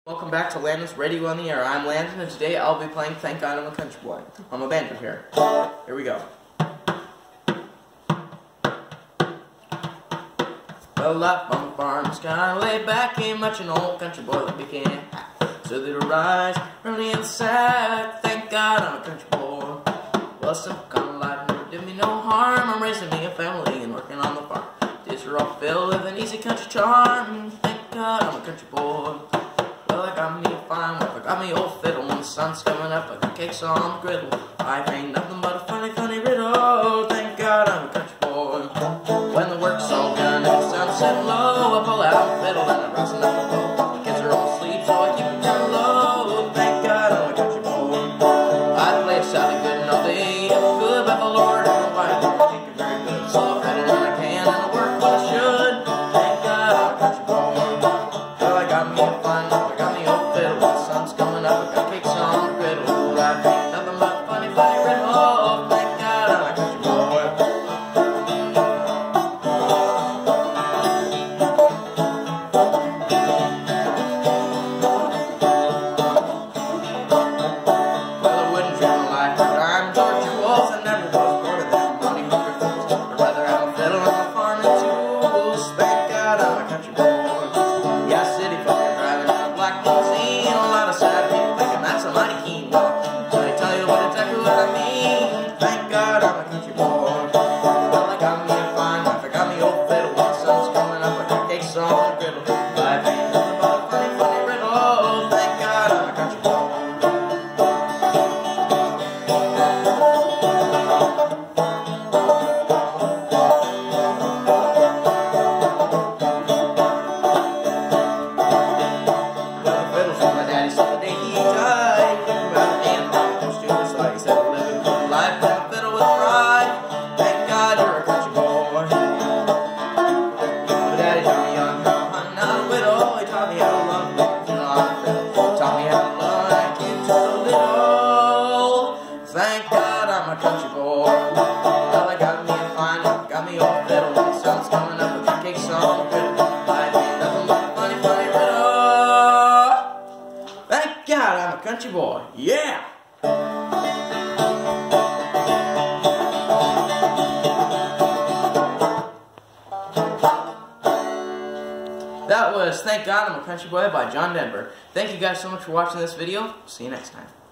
Welcome back to Landon's Radio on the Air. I'm Landon, and today I'll be playing Thank God I'm a Country Boy on my banjo here. Here we go. Well, life on the farm is kinda laid back, ain't much an old country boy like we can. So they rise early in the sack, thank God I'm a country boy. Well, some kind of life never did me no harm, I'm raising me a family and working on the farm. Days are all filled with an easy country charm, thank God I'm a country boy. Well, I got me a fine wife, I got me old fiddle. When the sun's coming up, I got cakes on the griddle. Life ain't nothing but a funny, funny riddle. Thank God I'm a country boy. When the work's all done and the sun's setting low, I pull out a fiddle and I rosin up a bow. The kids are all asleep, so I keep it down low. Thank God I'm a country boy. I play Sally good and all day, if I could, but the Lord and the wife don't think it very good. So I fiddle when I can and I work when I should. Thank God I'm a country boy. Well, I got me a fine wife, I got me old fiddle. When the sun's coming up, I got cakes on the griddle. Life ain't nothing but a funny, funny riddle. Thank God I'm a country boy. Well, I wouldn't dream of life like I'm Georgia Wolf. I never was born of them money hungry fools. I'd rather have a fiddle and a farm and tools. Thank God I'm a country boy. Yeah, city folk are driving in a black limousine. A lot of sad people thinking that's a mighty keen walk. So I tell you exactly what I mean. Thank God I'm a country boy. Well, I got me a fine wife, I got me old fiddle. When the sun's coming up, I got cakes on the griddle. Life ain't nothing but a funny, funny riddle. Thank God I'm a country boy. Thank God I'm a country boy. Well, I got me a fine wife, got me old fiddle. When the sun's coming up, I got cakes on the griddle. Life ain't nothing but a funny, funny riddle. Thank God I'm a country boy. Yeah! That was Thank God I'm a Country Boy by John Denver. Thank you guys so much for watching this video. See you next time.